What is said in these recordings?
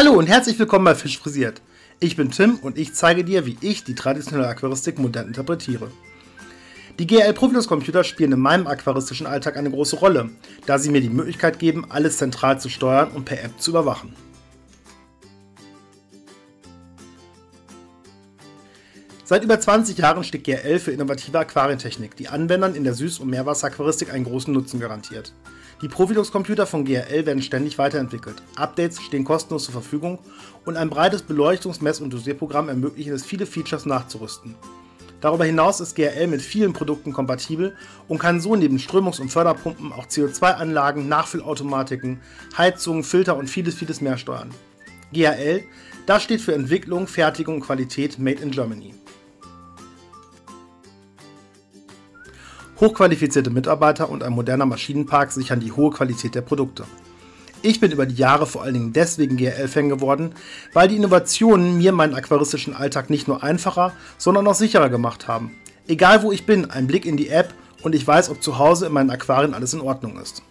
Hallo und herzlich willkommen bei Fisch frisiert. Ich bin Tim und ich zeige dir, wie ich die traditionelle Aquaristik modern interpretiere. Die GRL Profilus Computer spielen in meinem aquaristischen Alltag eine große Rolle, da sie mir die Möglichkeit geben, alles zentral zu steuern und per App zu überwachen. Seit über 20 Jahren steht GRL für innovative Aquarientechnik, die Anwendern in der Süß- und Meerwasseraquaristik einen großen Nutzen garantiert. Die Profilus-Computer von GRL werden ständig weiterentwickelt, Updates stehen kostenlos zur Verfügung und ein breites Beleuchtungs-, Mess- und Dosierprogramm ermöglicht es, viele Features nachzurüsten. Darüber hinaus ist GRL mit vielen Produkten kompatibel und kann so neben Strömungs- und Förderpumpen auch CO2-Anlagen, Nachfüllautomatiken, Heizungen, Filter und vieles mehr steuern. GRL, das steht für Entwicklung, Fertigung und Qualität Made in Germany. Hochqualifizierte Mitarbeiter und ein moderner Maschinenpark sichern die hohe Qualität der Produkte. Ich bin über die Jahre vor allen Dingen deswegen GRL-Fan geworden, weil die Innovationen mir meinen aquaristischen Alltag nicht nur einfacher, sondern auch sicherer gemacht haben. Egal wo ich bin, ein Blick in die App und ich weiß, ob zu Hause in meinen Aquarien alles in Ordnung ist.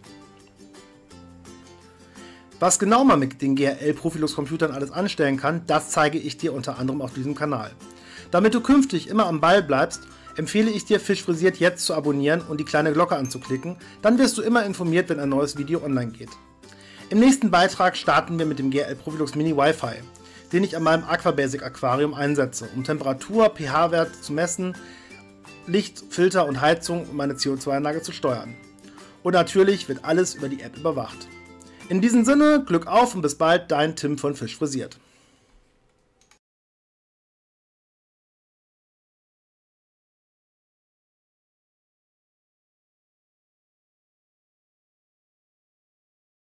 Was genau man mit den GRL Profilus Computern alles anstellen kann, das zeige ich dir unter anderem auf diesem Kanal. Damit du künftig immer am Ball bleibst, empfehle ich dir, Fisch frisiert jetzt zu abonnieren und die kleine Glocke anzuklicken, dann wirst du immer informiert, wenn ein neues Video online geht. Im nächsten Beitrag starten wir mit dem GRL Profilus Mini Wi-Fi, den ich an meinem Aquabasic Aquarium einsetze, um Temperatur, pH-Wert zu messen, Licht, Filter und Heizung und meine CO2-Anlage zu steuern. Und natürlich wird alles über die App überwacht. In diesem Sinne, Glück auf und bis bald, dein Tim von Fisch frisiert.